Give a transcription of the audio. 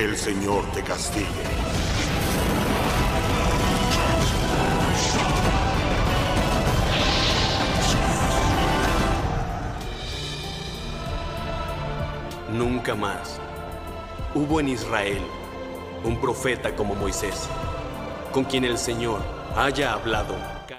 el Señor te castigue. Nunca más hubo en Israel un profeta como Moisés, con quien el Señor haya hablado